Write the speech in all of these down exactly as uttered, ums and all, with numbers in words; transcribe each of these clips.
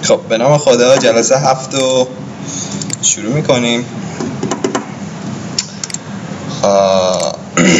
خب به نام خدا جلسه هفت رو شروع میکنیم. خب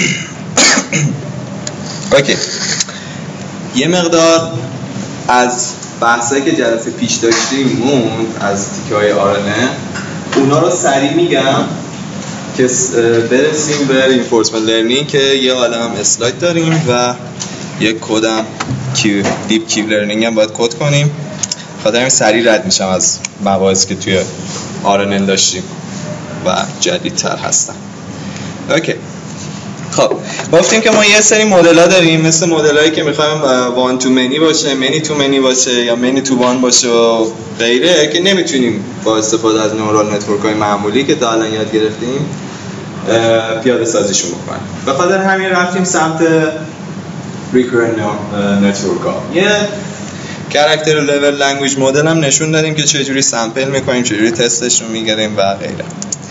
اوکی، یه مقدار از بحثایی که جلسه پیش داشتیم موند از تیکه های آرنه، اونا رو سریع میگم که برسیم به reinforcement learning که یه عالم اسلاید داریم و یه کدم کیو دیپ کیو لرنینگ هم باید کد کنیم. خاطر همین سریع رد میشم از مباحثی که توی آرنن داشتیم و جدیدتر هستن. اوکی، خب گفتیم که ما یه سری مدل‌ها داریم، مثل مدل‌هایی که می‌خوایم وان تو منی باشه، منی تو منی باشه یا منی تو وان باشه و غیره، که نمیتونیم با استفاده از نورال نتورک‌های معمولی که تا الان یاد گرفتیم پیاده سازیشون بکنیم. به خاطر همین رفتیم سمت ریکورنت نتورک‌ها. یه کاراکتر لول لنگویج مدل هم نشون دادیم که چجوری سامپل می‌کنیم، چجوری تستش رو می‌گیریم و غیره.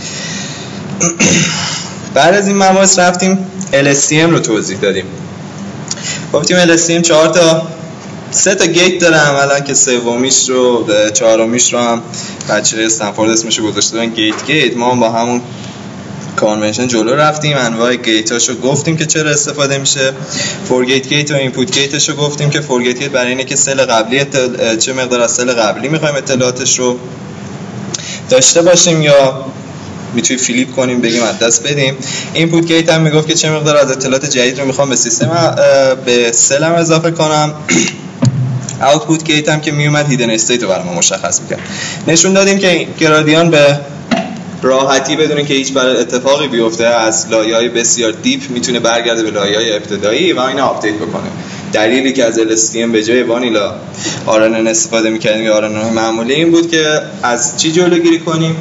بعد از این مباحث رفتیم ال اس تی ام رو توضیح دادیم. گفتیم ال اس تی ام چهار تا سه تا گیت داره عملا که سومیش رو چهارمیش رو هم بچه‌های استنفورد اسمش رو گذاشته بودن گیت گیت. ما هم با همون کانونشن جلو رفتیم، انواع گیتاشو گفتیم که چرا استفاده میشه. فور گیت گیت و اینپوت گیتش رو گفتیم که فور گیت گیت برای اینه که سل قبلی اطل... چه مقدار از سل قبلی می‌خوایم اطلاعاتش رو داشته باشیم یا میتونیم فلیپ کنیم بگیم از دست بدیم. اینپوت گیت هم میگفت که چه مقدار از اطلاعات جدید رو میخوام به سیستم به سلم اضافه کنم. آوتپوت گیت هم که میومد هیدن استیت رو برام مشخص میکرد. نشون دادیم که گرادیان به راحتی بدون که هیچ برای اتفاقی بیفته از لایه‌های بسیار دیپ میتونه برگرده به لایه‌های ابتدایی و اینا آپدیت بکنه. دلیلی که از ال اس تی ام به جای وانیلا آرنن استفاده میکردیم یا آرنن معمولی این بود که از چی جلوگیری کنیم؟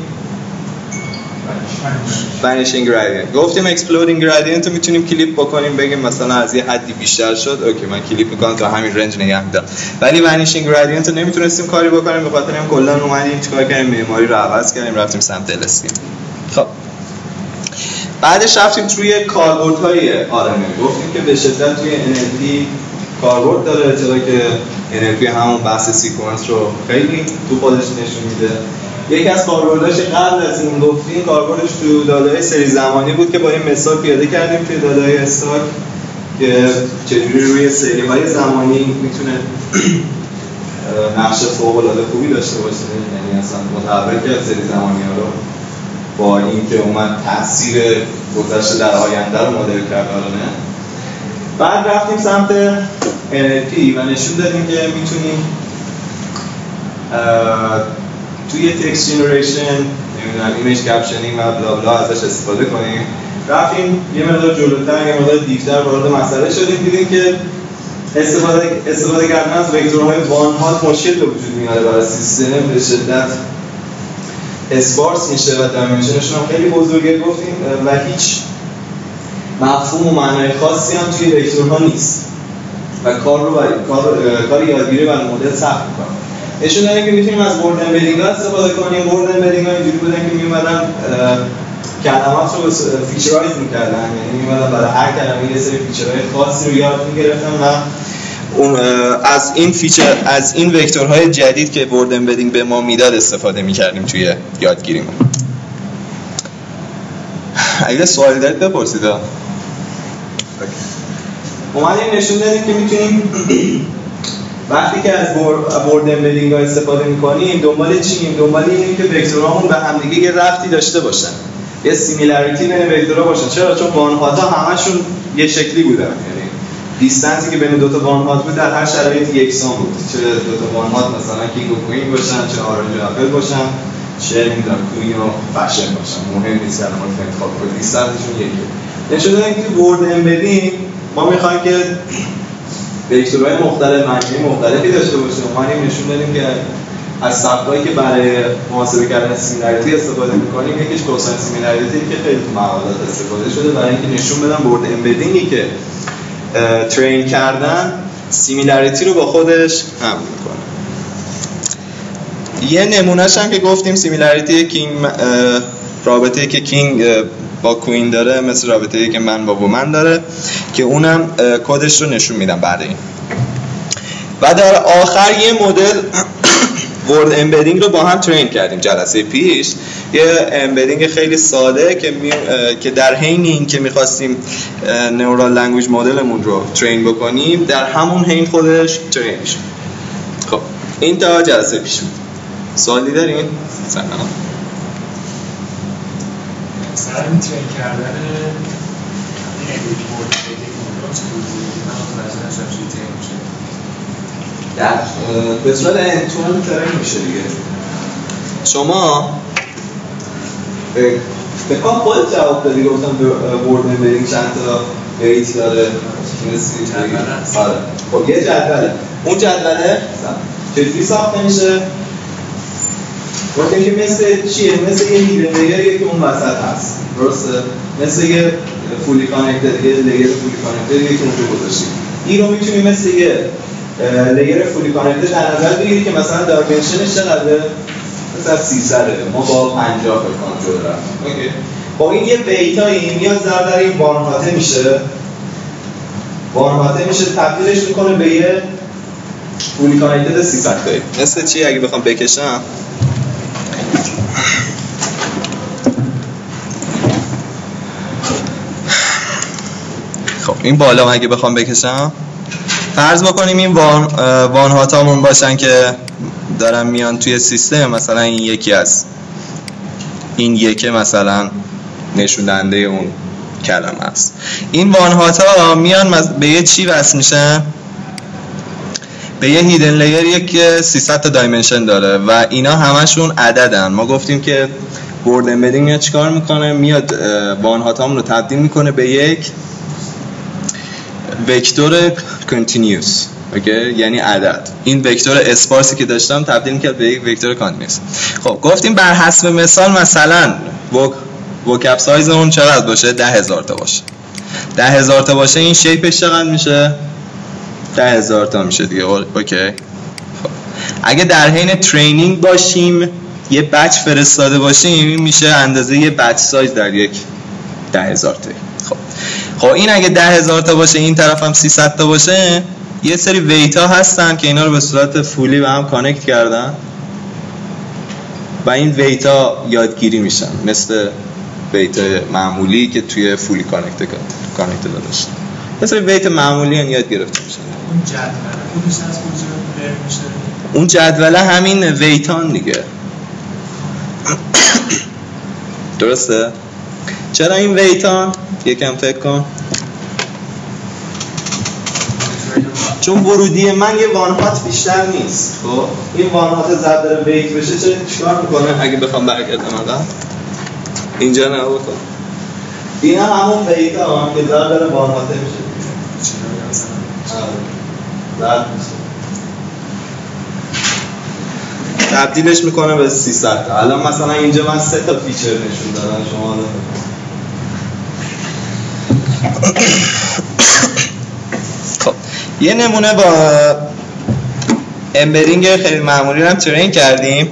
vanishing gradient. گفتیم exploding gradient رو میتونیم کلیپ بکنیم، بگیم مثلا از یه حدی بیشتر شد، اوکی من کلیپ میکنم تا همین رنج نگه میدارم. ولی vanishing gradient رو نمیتونستیم کاری بکنیم، به خاطر اینکه کلا اومدیم چیکار کردیم؟ معماری رو عوض کردیم، رفتیم سمت ال اس تی ام. خب بعدش رفتیم توی کاربردهای آرنن. گفتیم که به شدت توی ان ال پی کاربرد داره، چرا که ان ال پی همون بحث سیکونس رو خیلی تو خودش نشون میده. یکی از کاربرداش قبل از این گفتیم کاربردش تو داده‌های سری زمانی بود که با این مثال پیاده کردیم توی داده‌های استاک که چجوری روی سری‌های زمانی میتونه نقش فوق‌العاده خوبی داشته باشه، یعنی اصلا متحرک کرد سری زمانی‌ها رو با اینکه اومد تاثیر گذشته در آینده رو مدل کرد. نه بعد رفتیم سمت ان ال پی و نشون دادیم که میتونیم توی تکست جنریشن، نمیدونم ایمیج کپشنینگ و بلا بلا ازش استفاده کنیم. رفتیم یه مقدار جلوتر، یه مقدار دیپتر وارد مسئله شدیم، دیدیم که استفاده استفاده کردن از وکتورهای وان هات مشکل به وجود میاره برای سیستم، به شدت اسپارس میشه و دایمنشنشون هم خیلی بزرگه گفتیم و هیچ مفهوم و معنای خاصی هم توی وکتورها نیست و کار رو برای کار کار یادگیری برای مدل سخت می‌کنه. نشون دادیم که میتونیم از ورد امبدینگ ها استفاده کنیم. ورد امبدینگ ها اینجوری بودن که میومدن کلمات رو فیچرایز میکردن، یعنی میومدن برای هر کلمه یه سری فیچرهای خاصی رو یاد میگرفتن و اون از این فیچر از این وکتورهای جدید که ورد امبدینگ به ما میداد استفاده میکردیم توی یادگیریمون. اگه سوالی دارید بپرسید. اومدیم نشون دادیم که میتونیم وقتی که از ورد امبدینگ ها استفاده میکنیم دنبال چیم؟ دنبال اینیم که وکتورامون به همدیگه یه ربطی داشته باشن، یه سیمیلاریتی بین وکتورها باشن. چرا؟ چون وان هات ها همشون یه شکلی بودن، یعنی دیستنسی که بین دو تا وان هات بود در هر شرایطی یکسان بود. چه دو تا وان هات مثلا کینگ و کوین باشن، چه آرنج و اپل باشن، چه نمیدونم کوین و فشن باشن، مهم نیست کلمات انتخاب کنید، دیستنسشون یکیه. نشون دادیم که ورد امبدینگ ما میخوایم که وکتورهای مختلف معنی مختلفی داشته باشه. ما هم نشون دادیم که از سبکایی که برای محاسبه کردن سیمیلاریتی استفاده می‌کنیم یکیش کوساین سیمیلاریتی که خیلی تو مقالات استفاده شده برای اینکه نشون بدن ورد امبدینگی که ترین کردن سیمیلاریتی رو با خودش حمل می‌کنه. یه نمونهش هم که گفتیم سیمیلاریتی کینگ رابطه‌ای که کینگ با کوین داره مثل رابطه‌ای که من با وومن داره که اونم کدش رو نشون میدم بعد این. و در آخر یه مدل ورد امبدینگ رو با هم ترین کردیم جلسه پیش. یه امبدینگ خیلی ساده که می... که در حین این که می‌خواستیم نورال لنگویج مدلمون رو ترین بکنیم در همون حین خودش ترین میشه. خب این تا جلسه پیش بود. سوالی دارین؟ سلام. مثلا این ترین کردن این ادیت ورد امبدینگ رو چطوری در به صورت انتون ترین میشه دیگه. شما بکنم خودت جواب دادی گفتم ورد امبدینگ چند تا ویت داره تونستی جدوله. آره خب یه جدوله. اون جدوله چجوری ساخته میشه؟ گفتیم که مثل چیه؟ مثل یه هیدن لیریه که اون وسط هست، درسته؟ مثل یه فولی کانکتد، یه لیر فولی کانکتد که اونجا گذاشتیم. این رو میتونیم مثل یه لیر فولی کانکتد در نظر بگیری که مثلا دایمنشنش چقدره؟ مثلا سیصده، ما با پنجاه فکر کنم جلو رفتیم. اوکی. با این یه ویتایی میاد ضرب در این وان هاته میشه. وان هاته میشه تبدیلش میکنه به یه فولی کانکتد سیصد تایی. مثل چی اگه بخوام بکشم؟ خب این بالا اگه بخوام بکشم فرض بکنیم این وان وان هاتامون باشن که دارن میان توی سیستم، مثلا این یکی از این یکی مثلا نشون دهنده اون کلمه است. این وان هاتا میان به یه چی وصل میشن؟ به یه هیدن لیریه که سیصد تا دایمنشن داره و اینا همشون عددن. ما گفتیم که ورد امبدینگ چیکار میکنه؟ میاد وان هاتامون رو تبدیل میکنه به یک وکتور کنتینیوس. اوکی، یعنی عدد. این وکتور اسپارسی که داشتم تبدیل می‌کرد به یک وکتور کانتینیوس. خب گفتیم بر حسب مثال مثلا وک وکپ سایز اون چقدر باشه؟ ده هزار تا باشه. ده هزار تا باشه این شیپش چقدر میشه؟ ده هزار تا میشه دیگه. اوکی. خب اگه در حین ترینینگ باشیم یه بچ فرستاده باشیم میشه اندازه یه بچ سایز در یک ده هزار تا. خب خب این اگه ده هزار تا باشه این طرف هم سیصد تا باشه، یه سری ویتا هستن که اینا رو به صورت فولی به هم کانکت کردن و این ویتا یادگیری میشن مثل ویتا معمولی که توی فولی کانکت کانکت داشتن. یه سری ویتا معمولی هم یاد گرفته میشن. اون جدوله خودش از کجا درک میشه؟ اون جدوله همین ویتان دیگه. درسته؟ چرا این ویتان؟ یکم فکر کن. چون ورودی من یه وان هات بیشتر نیست. خب این وان هات ضرب در ویت بشه چه چیکار میکنه؟ اگه بخوام برگردم عقب اینجا نه بکن. اینا همون ویتا هم که ضرب در وان هات میشه. ضرب میشه. تبدیلش میکنه به سیصد تا. الان مثلا اینجا من سه تا فیچر نشون دادم شما رو. خب یه نمونه با امبدینگ خیلی معمولی رو هم ترین کردیم.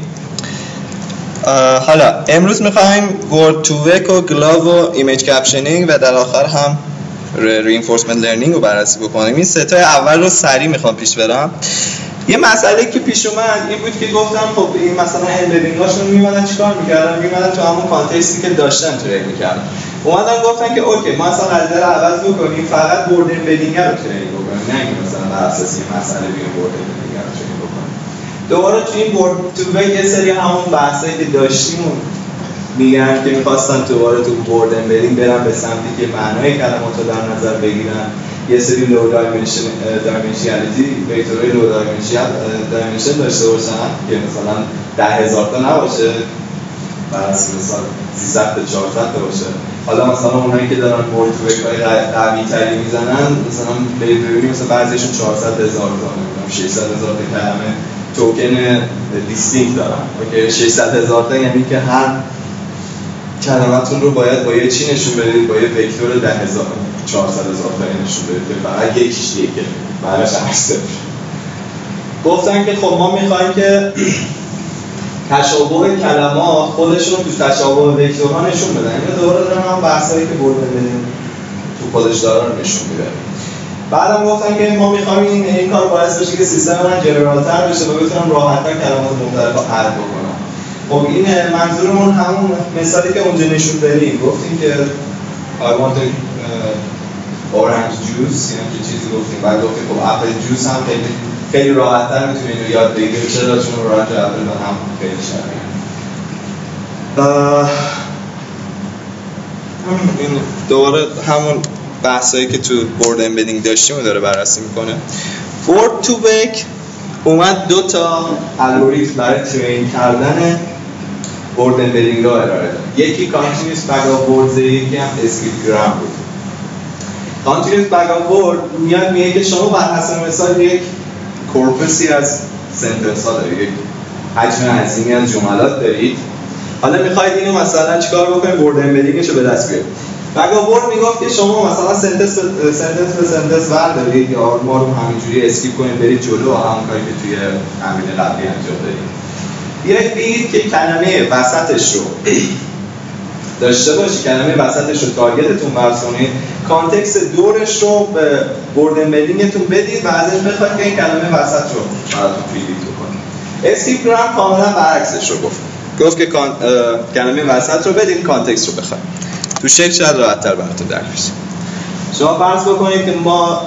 حالا امروز میخوایم ورد تو وک و گلاو و ایمیج کپشنینگ و در آخر هم رینفورسمنت لرنینگ رو بررسی بکنیم. این سه تا اول رو سریع میخوام پیش برم. یه مسئله که پیش اومد این بود که گفتم خب این مثلا امبدینگاشون میمدن چیکار میکردن؟ میمدن تو همون کانتکستی که داشتن ترین میکردن. اومدن گفتن که اوکی ما اصلا قضیه رو عوض بکنیم، فقط ورد امبدینگ رو ترین بکنیم، نه اینکه مثلا بر اساس این مسئله بیایم ورد امبدینگ رو ترین بکنیم. دوباره تو این ورد تو وک یه سری همون بحثایی که داشتیم میگن که می‌خواستن دوباره تو ورد امبدینگ برن به سمتی که معنای کلمات رو در نظر بگیرن، یه سری لو دایمنشن دایمنشنالیتی وکتورهای لو دایمنشن دایمنشن داشته باشن که مثلا ده هزار تا نباشه، مثلا مثلا سیصد تا چهارصد تا باشه. حالا مثلا اونایی که دارن ورد تو وک‌های قوی تری میزنن مثلا ببینیم مثلا بعضیشون چهارصد هزار تا نمیدونم ششصد هزار تا کلمه توکن دیستینکت دارن. اوکی ششصد هزار تا یعنی که هر کلماتون رو باید با یه چی نشون بدید؟ با یه وکتور ده هزار چهارصد هزار تا نشون بدید که فقط یکیش دیگه معنیش هست. گفتن که خب ما میخوایم که تشابه کلمات خودشون تو تشابه وکتورها نشون بدن. اینا دوباره دارن هم بحثایی که برده بدیم تو خودش دارن نشون میده. بعدم گفتن که ما می‌خوایم این این کار باعث بشه که سیستم من جنرال‌تر بشه و بتونم راحت‌تر کلمات مختلف رو اد بکنم. خب این منظورمون همون مثالی که اونجا نشون دادیم، گفتیم که I want a uh, orange juice، یعنی که چیزی گفتیم، بعد گفتیم خب اپل جوس هم خیلی خیلی راحت‌تر می‌تونی اینو یاد بگیری، چرا؟ چون اورنج و اپل هم خیلی شبیه. این دوباره همون بحثایی که تو بورد امبدینگ داشتیم رو داره بررسی میکنه. بورد تو بک اومد دو تا الگوریتم برای ترین کردن بورد امبدینگ رو ارائه داد. یکی کانتینیوس بگاورد، یکی هم اسکریپتگرام بود. کانتینیوس بگاورد میاد میگه که شما بر حسب مثال یک کورپوسی از سنتنس ها دارید، یک حجم عظیمی از جملات دارید. حالا میخواید اینو مثلا چیکار بکنید؟ بورد امبدینگش رو به دست بیارید. بگاورد میگفت که شما مثلا سنتنس به سنتنس به سنتنس بردارید یا ما رو همینجوری اسکیپ کنید برید جلو، همون کاری که توی تمرین قبلی انجام دادید. بیاید بگید که کلمه وسطش رو داشته باشید، کلمه وسطش رو تارگتتون فرض کنید، کانتکست دورش رو به بورد امبدینگتون بدید و ازش بخواید که این کلمه وسط رو براتون پریدیکت کنه. اسکریپتگرام کاملا برعکسش رو گفت. گفت که کان... کلمه وسط رو بدید، کانتکست رو بخواید. تو شکل شاید راحت‌تر براتون درک بشه. شما فرض بکنید که ما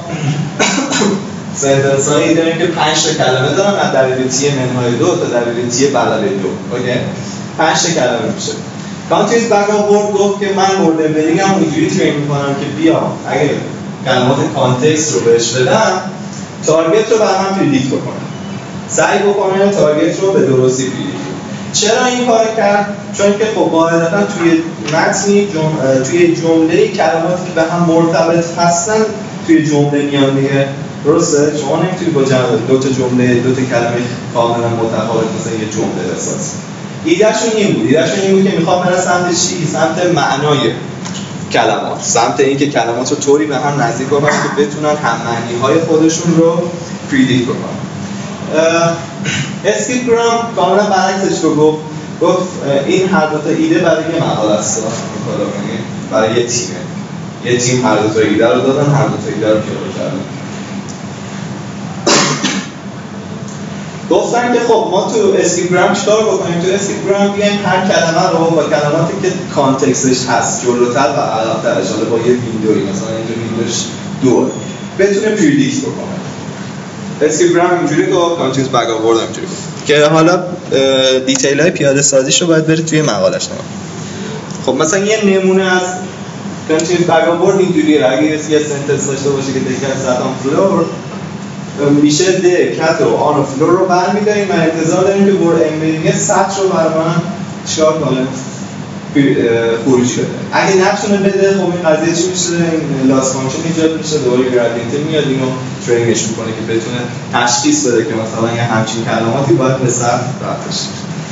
سنتنس هایی داریم که پنج تا کلمه دارن، از دبلیو تی منهای دو تا دبلیو تی بلل دو. اوکی؟ پنج تا کلمه میشه. کانتکست بگاورد گفت که من بورد امبدینگ هم اینجوری ترین میکنم که بیا اگه کلمات کانتکست رو بهش بدم، تارگت رو برام پردیکت بکنه. سعی بکنه تارگت رو به درستی پردیکت. چرا این کار کرد؟ چون که خب قاعدتا توی متنی جم... توی جمله کلماتی که به هم مرتبط هستن توی جمله میان دیگه. درسته؟ شما نمیتونید با جمع دو تا جمله دو تا کلمه کاملا متفاوت مثلا یه جمله بسازید. ایدهشون این بود. ایدهشون این بود که میخوام برن سمت چی؟ سمت معنای کلمات، سمت اینکه کلمات رو طوری به هم نزدیک بکنن که بتونن هم معنی‌های خودشون رو پردیکت کنن. اسکریپتگرام کاملا برعکسش رو گفت. گفت این هر دو تا ایده برای یه مقاله است، برای یه تیمه. یه تیم هر دو تا ایده رو دادن، هر دو تا ایده رو پیاده کردن. گفتن که خب ما تو اسکریپتگرام چیکار بکنیم؟ تو اسکریپتگرام بیایم هر کلمه رو با کلماتی که کانتکستش هست جلوتر و عقب‌ترش، حالا با یه ویندویی مثلا اینجا ویندوش دو بتونه پردیکت بکنه. اسکریپتگرام اینجوری گفت، کانتکست بگاورد اینجوری گفت که حالا دیتیل های پیاده سازیش رو باید برید توی مقالش نگاه. خب مثلا یه نمونه از کانتکست بگاورد اینجوریه. اگه یه سنتنس داشته باشه که دیگه از سطح فلور میشه ده کت و آن و فلور رو برمی‌داریم و انتظار داریم که بورد امبدینگ سطح رو برای من چیکار کنه؟ خروجی بده. اگه نتونه بده خب این قضیه چی میشه؟ این لاس فانکشن ایجاد میشه، دوباره گرادینت میاد اینو ترینش میکنه که بتونه تشخیص بده که مثلا یه همچین کلماتی باید به سطح رفت بشه.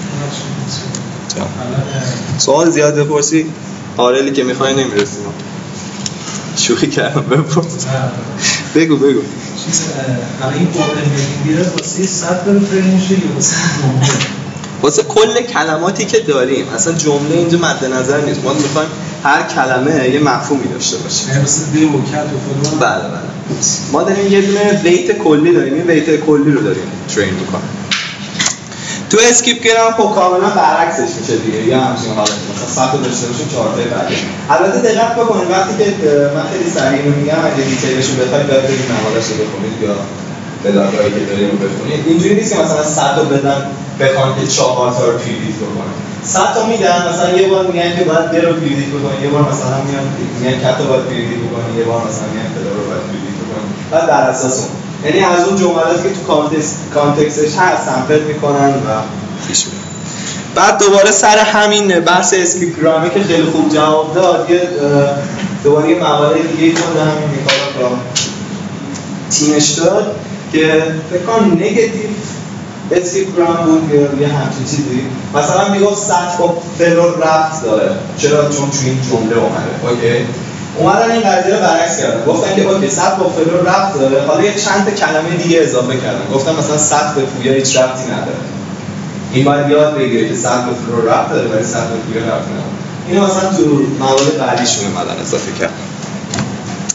سوال زیاد بپرسی آرلی که میخوای نمیرسیم. شوخی کردم، بپرس. بگو بگو. چیز حالا این بورد امبدینگ واسه سطح ترین میشه یا واسه جمله؟ واسه کل کلماتی که داریم. اصلا جمله اینجا مد نظر نیست. ما میخوایم هر کلمه یه مفهومی داشته باشه. یعنی مثلا دی و کت و فلان. بله بله. ما داریم یه دونه ویت کلی داریم. این ویت کلی رو داریم ترین میکنیم. تو اسکریپتگرام خب کاملا برعکسش میشه دیگه. یا همچین حالتی مثلا سطح داشته باشیم چهار تا بعدی. البته دقت بکنید وقتی که من خیلی سریع رو میگم، اگه دیتیلش رو بخواید باید برید مقاله‌اش رو بخونید یا پداگاهی که داریم رو بخونید. اینجوری نیست که مثلا صد تا بدن بخوان که چهار تا رو پردیکت بکنن. صد تا میدن، مثلا یه بار میگن که باید در رو پردیکت بکنن، یه بار مثلا میگن میگن کت رو باید پردیکت بکنن، یه بار مثلا میگن پدا رو باید پردیکت بکنن. بعد در اساس اون یعنی از اون جملاتی که تو کانتکست کانتکستش هست سامپل میکنن و پیش میرن. بعد دوباره سر همین بحث اسکریپتگرامی که خیلی خوب جواب داد، یه دوباره یه مقاله دیگه خود همین میکالا رو تیمش داد که فکر کنم نگاتیو اسکریپتگرام بود یا یه همچین چیزی. مثلا میگفت سطح با فلور ربط داره. چرا؟ چون توی این جمله اومده. اوکی؟ اومدن این قضیه رو برعکس کردن. گفتن که اوکی سطح با فلور ربط داره، حالا یه چند تا کلمه دیگه اضافه کردن. گفتن مثلا سطح به پویا هیچ ربطی نداره. این باید یاد بگیره که سطح به فلور ربط داره ولی سطح به پویا ربط نداره. اینو مثلا تو مقاله بعدیشون اومدن اضافه کردن.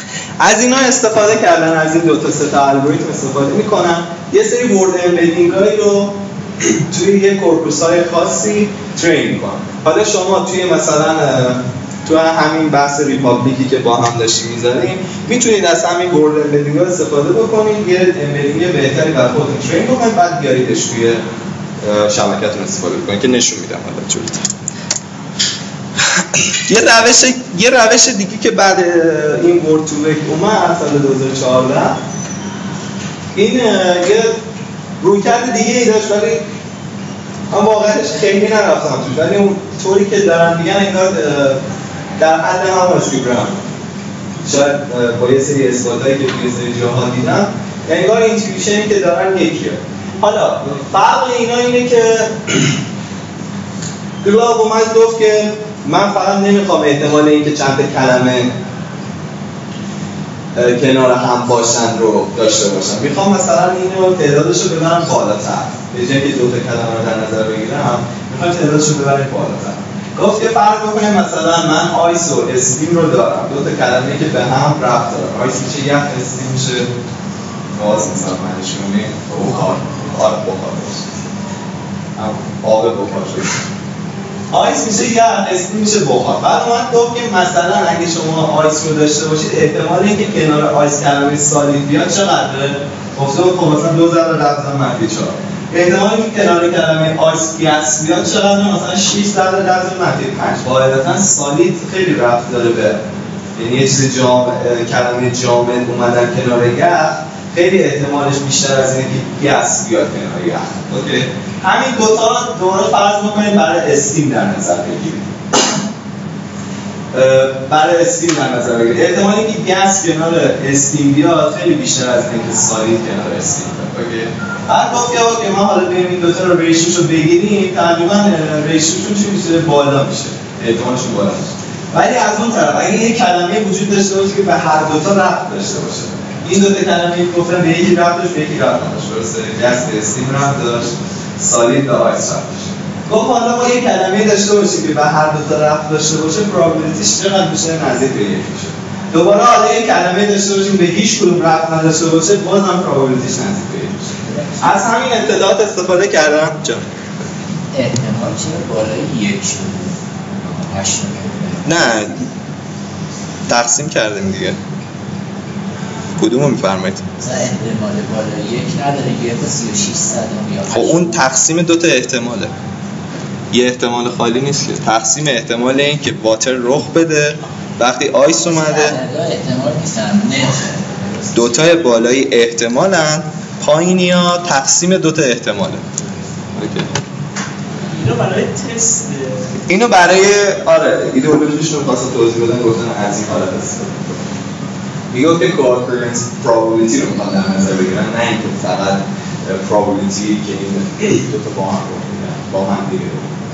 از اینا استفاده کردن، از این دو تا سه تا الگوریتم استفاده میکنن، یه سری ورد امبدینگ هایی رو توی یه کورپوس های خاصی ترین میکنن. حالا شما توی مثلا تو همین بحث ریپابلیکی که با هم داشتیم می‌ذاریم میتونید از همین ورد امبدینگ ها استفاده بکنید، یه امبدینگ بهتری برای خودتون ترین بکنید، بعد بیاریدش توی شبکه‌تون استفاده بکنید که نشون میدم حالا جلوتر. یه روش یه روش دیگه که بعد این ورد تو وک اومد سال دو هزار و چهارده، این یه رویکرد دیگه ای داشت ولی من واقعاش خیلی نرفتم توش، ولی اون طوری که دارن میگن انگار در حد هم اسکیبرام، شاید با یه سری اثباتایی که توی سری جاها دیدم انگار اینتویشنی که دارن یکیه. حالا فرق اینا اینه که گلاب اومد گفت که من فقط نمیخوام احتمال این که چند تا کلمه کنار هم باشن رو داشته باشم، میخوام مثلا اینو تعدادش رو ببرم بالاتر، به جای که دو تا کلمه رو در نظر بگیرم میخوام تعدادش رو ببرم بالاتر. گفت که فرض بکنیم مثلا من آیس و استیم رو دارم، دو تا کلمه که به هم ربط دارن، آیس میشه یخ، استیم میشه گاز، مثلا معنیش میشه بخار، آب بخار باشه، آب بخار شد. آیس میشه یخ، استیم میشه بخار. بعد اومد گفت که مثلا اگه شما آیس رو داشته باشید احتمال اینکه کنار آیس کلمه سالید بیاد چقدره؟ گفته خب مثلا دو ضرب ده ضرب منفی چهار. احتمال اینکه کنار کلمه آیس گس بیاد چقدره؟ مثلا شش ضرب ده ضرب منفی پنج. قاعدتاً سالید خیلی ربط داره به، یعنی یه چیز جامد، کلمه جامد اومدن کنار یخ خیلی احتمالش بیشتر از اینه که گس بیاد کنار یخ. اوکی. همین دو تا دوره فرض بکنید برای استیم در نظر بگیرید. برای استیم در نظر بگیرید. احتمال اینکه گس کنار استیم بیاد خیلی بیشتر از اینه که سالید کنار استیم بیاد. اوکی. بعد گفت که ما حالا بریم این دو تا رو ریشیوش رو بگیریم، تقریبا ریشیوشون چی میشه؟ بالا میشه. احتمالشون بالا میشه. ولی از اون طرف اگه یک کلمه وجود داشته باشه که به هر دو تا ربط داشته باشه، این دو تا کلمه گفتن به یکی ربط داشت، به یکی ربط نداشت. درسته؟ گس به استیم ربط داشت، سالید به آیس ربط داشت. گفت حالا ما یک کلمه داشته باشیم که به هر دو تا ربط داشته باشه، پروبابیلیتیش چقدر میشه؟ نزدیک به یک میشه. دوباره حالا یک کلمه داشته باشیم به هیچ کدوم ربط نداشته باشه، بازم پروبابیلیتیش نزدیک به یک میشه. از همین اطلاعات استفاده کردم. جان احتمال چرا بالای یک شد؟ هشت نه تقسیم کردیم دیگه. کدومو میفرمایید؟ مثلا احتمال بالای یک نداره که تا سی و شش صدم یا خب اون تقسیم دو تا احتماله، یه احتمال خالی نیست که. تقسیم احتمال این که واتر رخ بده وقتی آیس اومده، احتمال نیستن نه دو تا بالایی احتمالن، پایینی ها تقسیم دو تا احتماله. اوکی. اینو برای تست، اینو برای آره ایدئولوژیش رو خواستم توضیح بدم، گفتن از این حالت استفاده میگه که کوآکرنس پروبابیلیتی رو میخوان در نظر بگیرن، نه اینکه فقط پروبابیلیتی که این دو تا با هم رو میگن با هم دیگه.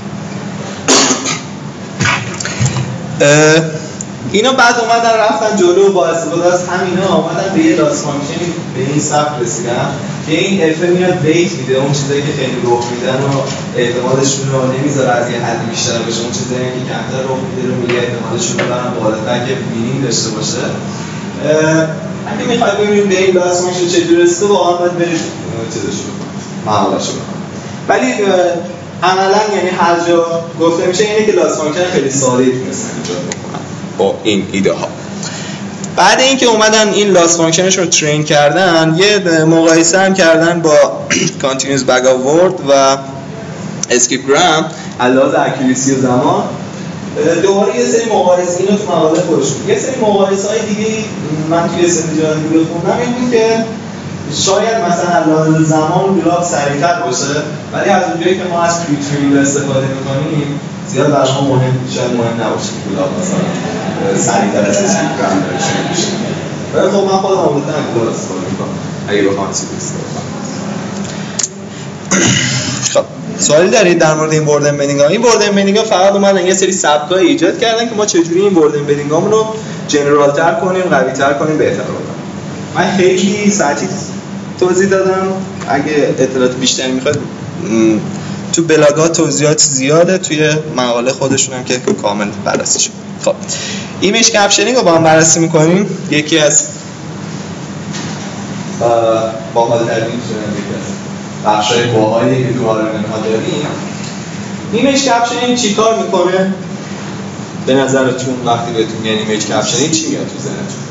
اینا بعد اومدن رفتن جلو با استفاده از همینا اومدن به یه لاس فانکشنی به این سبک رسیدن که این اف میاد ویت میده، اون چیزایی که خیلی رخ میدن و احتمالشون رو نمیذاره از یه حدی بیشتر بشه، اون چیزایی که کمتر رخ میده رو میگه احتمالشون رو برن بالاتر که مینینگ داشته باشه. اگه میخواید ببینید به این لاس فانکشن چجوری رسیده، واقعا باید برید چیزش رو معامله‌شو بکنید. ولی عملاً یعنی هر جا گفته میشه اینه که لاس فانکشن خیلی ساده میتونستن ایجاد بکنن با این ایده ها. بعد اینکه اومدن این لاس فانکشنش رو ترین کردن، یه مقایسه هم کردن با کانتینیوس بگ آورد و اسکیپگرام علاوه بر اکوریسی و زمان. دوباره یه سری مقایسه، اینو تو مقاله خودشون یه سری مقایسه‌های دیگه من توی سری جای دیگه خوندم، این بود که شاید مثلا علاوه زمان گراف سریع‌تر باشه، ولی از اونجایی که ما از پریترینینگ استفاده می‌کنیم زیاد برای ما مهم شاید مهم نباشه که گراف مثلا سریع‌تر از اسکیپگرام بشه. ولی خب من خودم عمدتاً از گراف استفاده می‌کنم اگه بخوام چیزی استفاده کنم. خب سوالی دارید در مورد این ورد امبدینگ ها؟ این ورد امبدینگ ها فقط اومدن یه سری سبک‌های ایجاد کردن که ما چجوری این ورد امبدینگ هامون رو جنرال تر کنیم، قوی تر کنیم، بهتر کنیم. من خیلی سطحی توضیح دادم، اگه اطلاعات بیشتری میخواید تو بلاگ‌ها توضیحات زیاده، توی مقاله خودشون هم که کامل بررسی شد. خب ایمیج کپشنینگ رو با هم بررسی میکنیم. یکی از باحال ترین میتونم بگم بخشای باحالی که تو آرنن ها داریم. ایمیج کپشنینگ چی کار میکنه؟ به نظرتون وقتی بهتون میگن ایمیج کپشنینگ چی میاد تو ذهنتون؟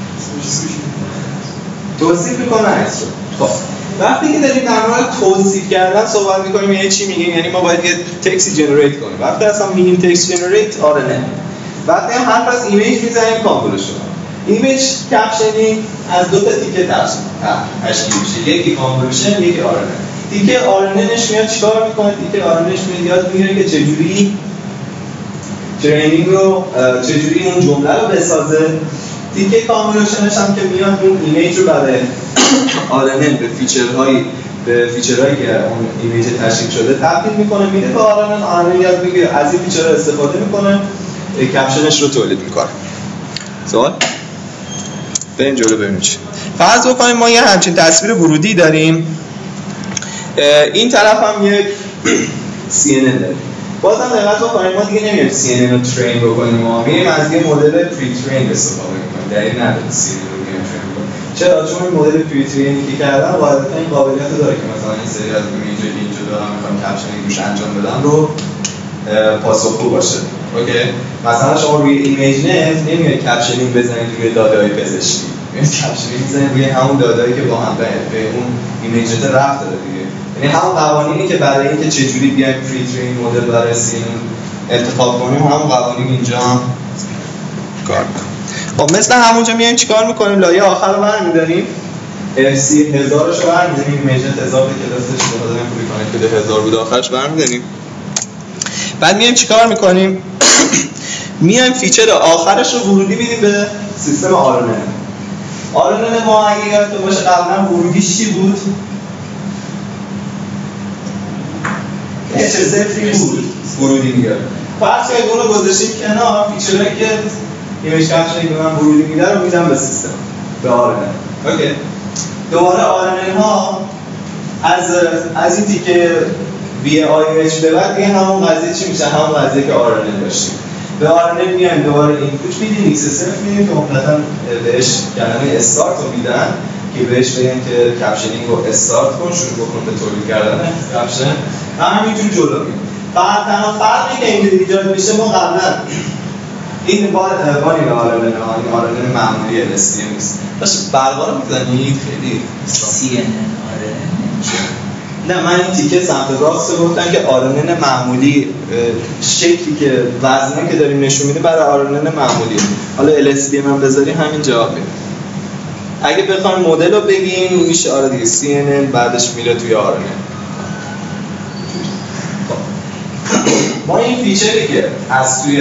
توصیف میکنه عکس رو. خب وقتی که داریم در مورد توصیف کردن صحبت میکنیم یعنی چی میگیم؟ یعنی ما باید یه تکست جنریت کنیم. وقتی اصلا میگیم تکست جنریت آرنن. وقتی هم حرف از ایمیج میزنیم کانورژن. ایمیج کپشنینگ از دو تا تیکه تشکیل میشه. یکی کانورژن، یکی آرنن. تیکه آرننش میاد چیکار میکنه؟ تیکه آرننش میاد یاد میگیره که چجوری ترینینگ رو چجوری اون جمله رو بسازه. تیکه کانورژنش هم که میاد اون ایمیج رو برای آرنن به فیچرهای به فیچرهایی که اون ایمیج تشکیل شده تبدیل میکنه، میده به آرنن. آرنن یاد میگیره از این فیچرها استفاده میکنه، کپشنش رو تولید میکنه. سوال؟ بریم جلو ببینیم چی. فرض بکنیم ما یه همچین تصویر ورودی داریم. این طرف هم یک سی ان ان داریم. بازم دقت بکنیم ما دیگه نمیایم سی ان ان رو ترین بکنیم، ما میایم از یه مدل پری ترین استفاده میکنیم. دلیل نداره سی ان ان رو میایم ترین بکنیم. چرا؟ چون این مدل پری ترینی که کردن قاعدتا این قابلیت داره که مثلا این سری از ایمیجی که اینجا دارم میخوام کپشنینگ روش انجام بدم رو پاسخگو باشه. اوکی؟ مثلا شما روی ایمیج نت نمیاید کپشنینگ بزنید روی داده‌های پزشکی. میاید کپشنینگ بزنید روی همون داده‌ای که با هم به اون ایمیج نت ربط داره دیگه. یعنی همون قوانینی که برای اینکه چجوری بیایم پری ترین مدل برای سی ان ان انتخاب کنیم همون قوانین اینجا کار می‌کنه. خب مثل همونجا میایم چیکار می‌کنیم؟ لایه آخر رو برمی‌داریم. اف سی هزار رو برمی‌داریم، ایمیج نت هزار تا کلاسش به خاطر پوری کانکت هزار بود آخرش برمی‌داریم. بعد میایم چیکار می‌کنیم؟ میایم فیچر آخرش رو ورودی میدیم به سیستم آرنن. آرنن ما اگه یادتون باشه قبلا ورودیش چی بود؟ اچ اس اف بود ورودی میگه. فرض کنید اون رو گذاشتیم کنار، فیچرهایی که ایمیج کپشنینگ به من ورودی میده رو میدم به سیستم، به آرنن. اوکی. دوباره آرنن ها از از این تیکه وی آی اچ به بعد دیگه همون قضیه چی میشه؟ همون قضیه که آرنن داشتیم. به آرنن میایم دوباره اینپوت میدیم، ایکس اس اف میدیم که مطلقاً بهش کلمه استارت رو میدن که بهش بگن که کپشنینگ رو استارت کن، شروع بکن به تولید کردن کپشن. همینجور جلو میریم. فقط تنها فرقی که اینجا ایجاد میشه ما قبلا این بار باری به آرنن ها، این آرنن معمولی ال اس تی ام نیست. داشت برقا رو میزنید خیلی سی ان ان آرنن نمیشه. نه من این تیکه سمت راست گفتن که آرنن معمولی شکلی که وزنه که داریم نشون میده برای آرنن معمولیه. حالا ال اس تی ام هم بذاریم همین جواب میده. اگه بخوایم مدل رو بگیم میشه آره دیگه سی ان ان بعدش میره توی آرنن. ما این فیچری که از توی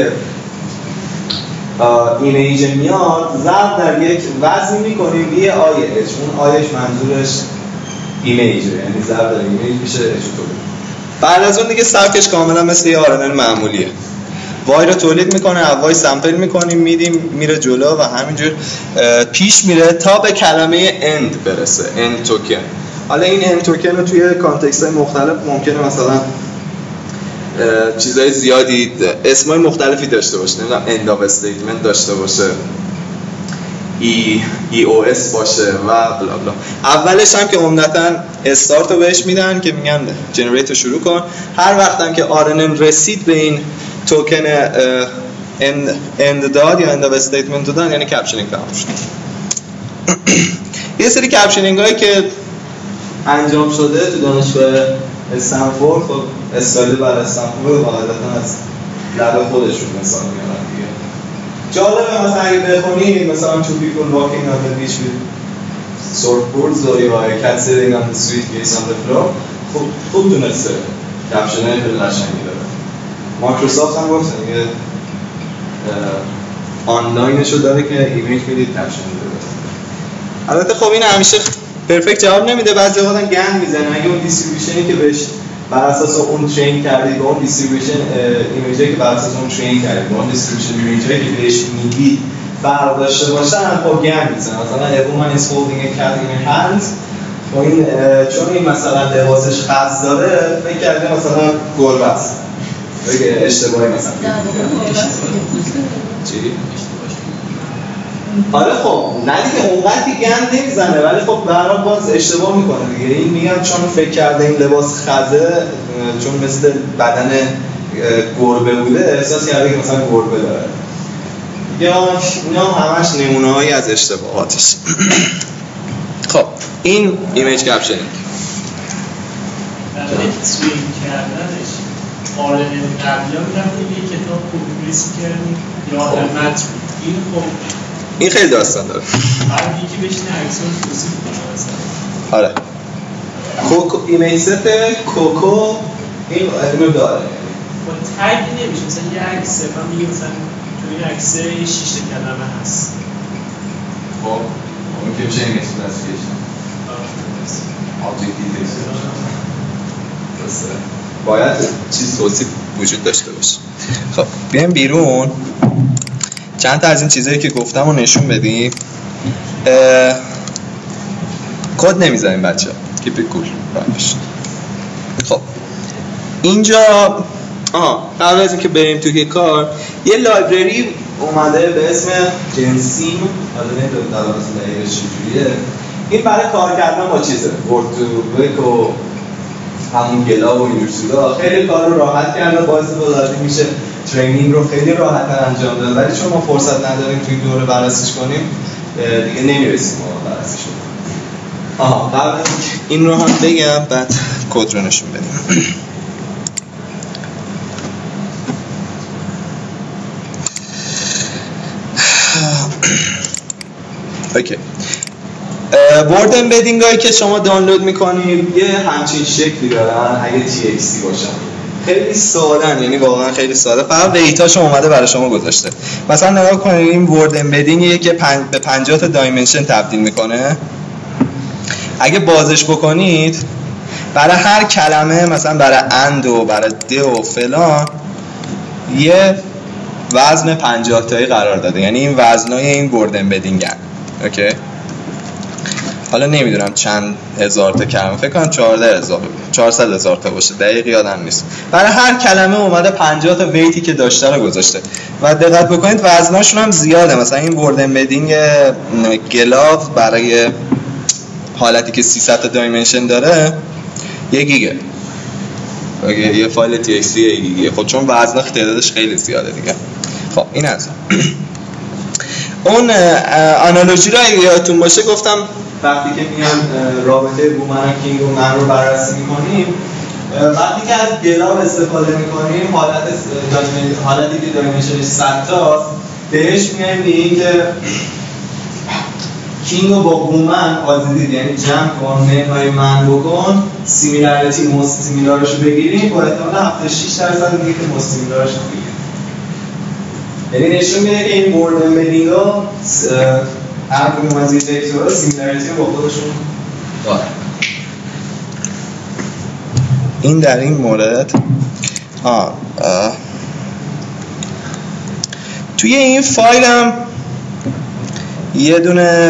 ایمیج میاد ضرب در یک وزن میکنیم یه آی اچ. اون آیش منظورش ایمیجه، یعنی ضرب در ایمیج میشه اچ تو. بعد از اون دیگه سبکش کاملا مثل یه آرنن معمولیه. وای رو تولید میکنه، وای سامپل میکنیم میدیم میره جلو و همینجور پیش میره تا به کلمه اند برسه، اند توکن. حالا این اند توکن رو توی کانتکست های مختلف ممکنه مثلا چیزای زیادی اسمای مختلفی داشته باشه، نمیدونم اند اف استیتمنت داشته باشه، ای ای او اس باشه و بلا بلا. اولش هم که عمدتاً استارت رو بهش میدن که میگن جنریت رو شروع کن. هر وقت هم که آرنن رسید به این توکن اند اند داد یا اند اف استیتمنت دادن یعنی کپشنینگ تموم شد. یه سری کپشنینگ هایی که انجام شده تو دانشگاه استنفورد، خب استفاده بر استنفورد قاعدتاً از لب خودشون مثال میارن دیگه. جالبه مثلا اگه بخونید مثلا two people walking on the beach with surfboards or a cat sitting on the street gaze on the floor. خب خوب دونسته کپشنای خیلی قشنگی داره. مایکروسافت هم گفت یه آنلاینشو داره که ایمیج میدید کپشن میده. البته خب این همیشه پرفکت جواب نمیده، بعضی وقتا گند میزنه. اگه اون دیستریبیوشنی که بهش بر اساس اون ترین کردید، اون دیستریبیوشن ایمیجی که بر اساس اون ترین کردید، اون دیستریبیوشن ایمیجی که بهش میگید فرق داشته باشن، خب گند میزنه. مثلا a woman is holding a cat in her hands، خب این چون این مثلا لباسش خز داره فکر کرده مثلا گربه است. بگه اشتباهی مثلا چی؟ آره خب نه دیگه اونقدر دیگه هم نمیزنه، ولی خب به هر حال باز اشتباه میکنه دیگه. این میگم چون فکر کرده این لباس خزه چون مثل بدن گربه بوده احساس کرده که مثلا گربه داره. یا اینا همش نمونه‌هایی از اشتباهاتش. خب این ایمیج کپشنینگ برای ترین کردنش قالب قبلی ها میرفتیم یه کتاب کپی کردیم یا متن. این خب این خیلی داستان داره. هر یکی بشینه عکس‌ها رو توصیف کنه مثلا. آره کوکو ایمیج ست کوکو این اینو داره. با تگ نمیشه مثلا یه عکس من میگم مثلا تو این عکس شش کلمه هست. خب اون که میشه ایمیج کلاسیفیکیشن. آبجکت دیتیلز. باید چیز توصیف وجود داشته باشه. خب بیایم بیرون چند تا از این چیزایی که گفتم رو نشون بدیم. کد نمیزنیم بچه کیپ کول باش. خب اینجا آها قبل از اینکه بریم توی کار یه لایبرری اومده به اسم جنسیم، حالا نمیدونم در واقع دقیقش چجوریه. این برای کار کردن با چیزه ورد تو وک و همون گلا و اینجور چیزا خیلی کار رو راحت کرده، باعث بازاری میشه ترینینگ رو خیلی راحت‌تر انجام داد. ولی چون ما فرصت نداریم توی دوره بررسیش کنیم دیگه نمیرسیم ما بررسیش کنیم. آها قبل این رو هم بگم بعد کد رو نشون بدیم. اوکی ورد امبدینگ هایی که شما دانلود میکنید یه همچین شکلی دارن اگه تی اکس تی باشن. خیلی ساده‌ن، یعنی واقعا خیلی ساده، فقط ویتاشو اومده برای شما گذاشته. مثلا نگاه کنید این ورد امبدینگیه که پنج به پنجاه تا دایمنشن تبدیل میکنه. اگه بازش بکنید برای هر کلمه مثلا برای اند و برای ده و فلان یه وزن پنجاه تایی قرار داده، یعنی این وزنای این ورد امبدینگ هست. اوکی حالا نمیدونم چند هزار تا کلمه، فکر کنم چهارده هزار چهارصد هزار تا باشه، دقیق یادم نیست. برای هر کلمه اومده پنجاه تا ویتی که داشته رو گذاشته و دقت بکنید وزناشون هم زیاده. مثلا این ورد امبدینگ گلاف برای حالتی که سیصد تا دایمنشن داره یک گیگه، یه فایل تی اکس تی یک گیگه. خب چون وزن تعدادش خیلی زیاده دیگه. خب این از اون آنالوژی رو اگه یادتون باشه گفتم وقتی که میان رابطه بومن و کینگ و من رو بررسی میکنیم، وقتی که از گلاف استفاده میکنیم حالت حالتی که دایمنشنش صد تاست بهش میایم میگیم که کینگ رو با بومن آزیدید، یعنی جمع کن منهای من بکن سیمیلاریتی موست سیمیلارش رو بگیریم با احتمال هفتاد و شش درصد میگه که موست سیمیلارش رو بگیریم. یعنی نشون میده که این ورد امبدینگ ها هر کدوم از این وکتورها سیمیلاریتی رو با خودشون داره. این در این مورد آه. آه. توی این فایل هم یه دونه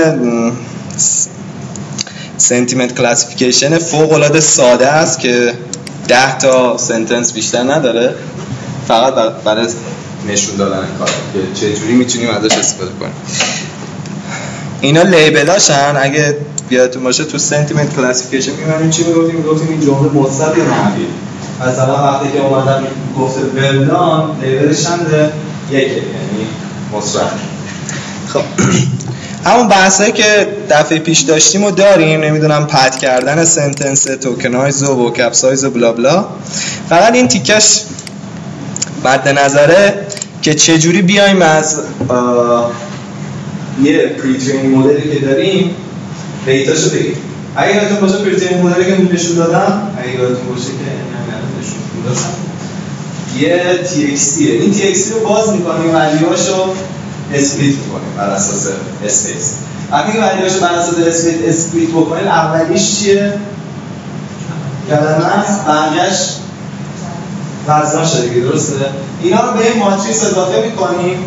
سنتیمنت کلاسیفیکیشن فوق العاده ساده است که ده تا سنتنس بیشتر نداره، فقط برای نشون دادن کار که چجوری میتونیم ازش استفاده کنیم. اینا لیبلاشن، اگه یادتون باشه تو سنتیمنت کلاسیفیکیشن می‌بینیم چی میگفتیم؟ میگفتیم این جمله مثبت یا منفی. مثلا وقتی که اومدن گفته ولدان لیبلش چنده؟ یکه، یعنی مثبت. خب همون بحثایی که دفعه پیش داشتیم و داریم، نمیدونم پد کردن سنتنس، توکنایز و وکاب سایز و بلا بلا. فقط این تیکش مد نظره که چجوری بیایم از یه پری ترینینگ مدلی که داریم ویتاشو بگیریم. اگه یادتون باشه پری ترینینگ مدلی که نشون دادم، اگه یادتون باشه که نمیدونم نشون دادم، یه تی اکس تی. این تی اکس تی رو باز می‌کنیم، ولیوهاشو اسپلیت می‌کنیم بر اساس اسپیس. وقتی که ولیوهاشو بر اساس اسپلیت اسپلیت بکنیم، اولیش چیه؟ کلمه است، بقیه‌اش وزناش دیگه، درسته؟ اینا رو به این ماتریس اضافه می‌کنیم.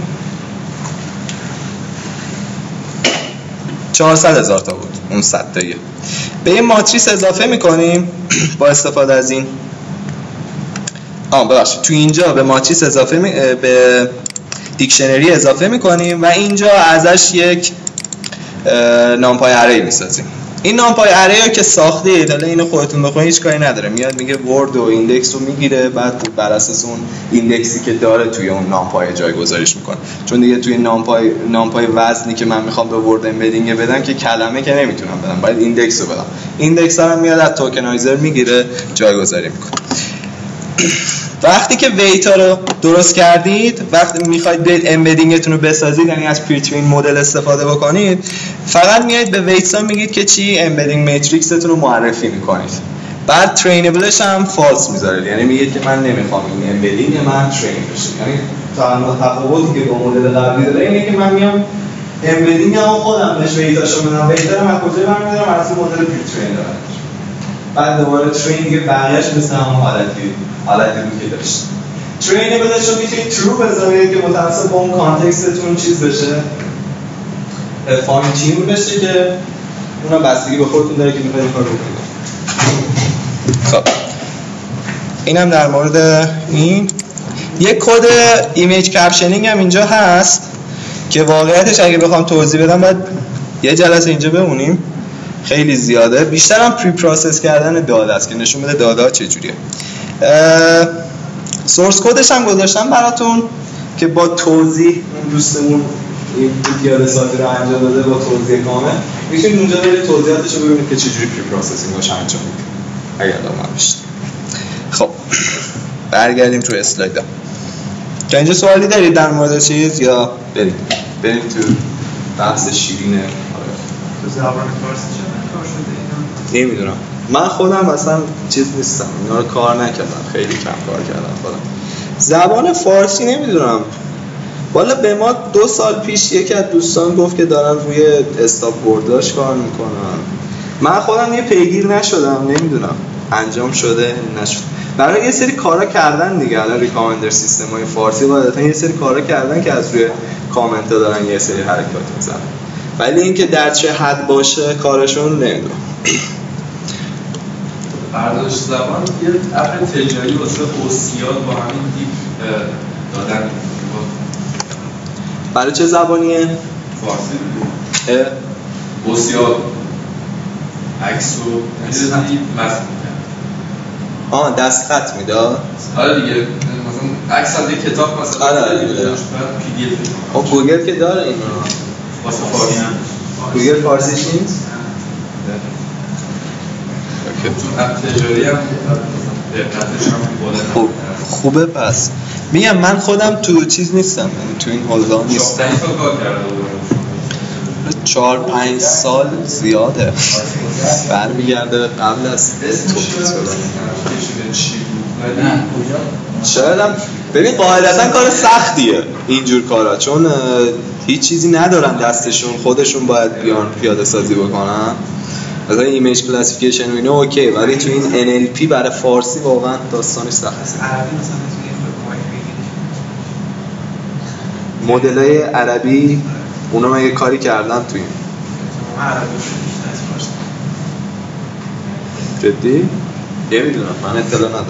چهارصد هزار تا بود اون صد تاییه. به این ماتریس اضافه می‌کنیم با استفاده از این آه ببخشید تو اینجا به ماتریس اضافه می... به دیکشنری اضافه میکنیم و اینجا ازش یک نامپای اری میسازیم. این نامپای اری که ساختید، حالا اینو خودتون بخونید، هیچ کاری نداره، میاد میگه ورد و ایندکس رو میگیره، بعد بر اساس اون ایندکسی که داره توی اون نامپای جایگذاریش میکنه. چون دیگه توی نامپای نامپای وزنی که من میخوام به ورد امبدینگ بدم که کلمه که نمیتونم بدم، باید ایندکس رو بدم. ایندکس رو میاد از توکنایزر میگیره، جایگذاری میکنه. وقتی که ویتا رو درست کردید، وقتی میخواید بیت امبدینگتون رو بسازید، یعنی از پریتوین مدل استفاده بکنید، فقط میایید به ویتسا میگید که چی، امبدینگ ماتریکستون رو معرفی میکنید. بعد ترینبلش هم فالس میذارید، یعنی میگید که من نمیخوام این امبدینگ من ترین بشه. یعنی تنها تفاوتی که با مدل قبلی داره اینه که من میام امبدینگ هم خودم بهش ویتاشو بدم، ویتا رو من کجا برمی‌دارم، از مدل پریتوین دارم. بعد دوباره ترین دیگه بقیه‌اش مثل همون حالتی حالتی بود که داشت. ترینبلش رو میتونید ترو بذارید که متناسب با اون کانتکستتون چیز بشه، فاین تیون بشه، که اونم بستگی به خودتون داره که میخواید این کار رو بکنید. خب اینم در مورد این. یک کد ایمیج کپشنینگ هم اینجا هست که واقعیتش اگه بخوام توضیح بدم باید یه جلسه اینجا بمونیم، خیلی زیاده. بیشتر هم پری پروسس کردن داده است که نشون بده داده ها چجوریه. سورس کدش هم گذاشتم براتون که با توضیح، اون دوستمون این پیاده سازی رو انجام داده با توضیح کامل، میتونید اونجا برید توضیحاتش رو ببینید که چجوری پری پروسسینگش انجام میده اگر علاقه داشتید. خب برگردیم تو اسلایدها. که اینجا سوالی دارید در مورد چیز یا بریم بریم تو بحث شیرینه؟ تو زبان فارسی چه کار شده اینا؟ نمیدونم، من خودم اصلا چیز نیستم، اینا رو کار نکردم، خیلی کم کار کردم خودم. زبان فارسی نمیدونم، والا به ما دو سال پیش یکی از دوستان گفت که دارن روی استاپ بورداش کار میکنن. من خودم یه پیگیر نشدم، نمیدونم انجام شده نشد. برای یه سری کارا کردن دیگه، الان ریکامندر سیستم های فارسی قاعدتا یه سری کارا کردن که از روی کامنت ها دارن یه سری حرکات میزنن، ولی اینکه در چه حد باشه کارشون نمیدونم. برداشت زبان یه اپ تجاری واسه اوسیاد با همین دیپ دادن. برای چه زبانیه؟ فارسی دیگه. اوسیاد عکس و میدونی متن میکنه. آه دست خط میداد؟ آره دیگه، مثلا عکس از یک کتاب مثلا آره دیگه پی دی اف. آه گوگل که داره اینا واسه فارسی هم گوگل فارسیش نیست؟ چون اپ تجاری هم دقتش هم خوب خوبه. پس میگم من خودم تو چیز نیستم، یعنی تو این حوزه نیستم. چهار پنج کار کرده چهار پنج سال زیاده، برمیگرده قبل از شاید هم ببین قاعدتا کار سختیه اینجور کارا، چون هیچ چیزی ندارن دستشون، خودشون باید بیان پیاده سازی بکنن. مثلا ایمیج کلاسیفیکیشن و اینا اوکی، ولی تو این ان ال پی برای فارسی واقعا داستانش سخته. عربی مثلا مدلای عربی اونا من یه کاری کردم تو این. جدی؟ نمیدونم، من اطلاع ندارم.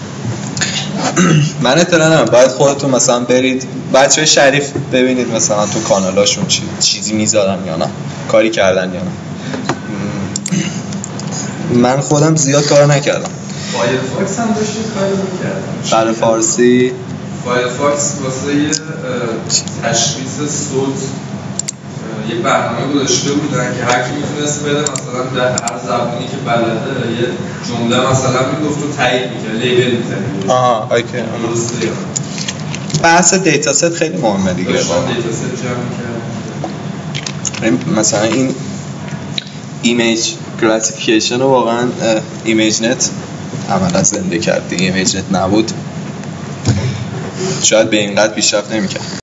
من اطلاع ندارم، باید خودتون مثلا برید بچه شریف ببینید مثلا تو کانالاشون چی چیزی میذارن یا نه، کاری کردن یا نه. من خودم زیاد کار نکردم. فایرفاکس هم داشتید کاری میکردم برای فارسی فایرفاکس واسه یه تشخیص صوت یه برنامه گذاشته بودن که هر کی میتونست بده مثلا در هر زبانی که بلده یه جمله مثلا میگفت و تایید میکرد، لیبل میزنید. آها اوکی. درسته. بحث دیتا ست خیلی مهمه دیگه. داشتن دیتا ست جمع میکرد. مثلا این ایمیج کلاسیفیکیشن رو واقعا ایمیج نت عملا زنده کرد دیگه. ایمیج نت نبود شاید به اینقدر پیشرفت نمیکرد.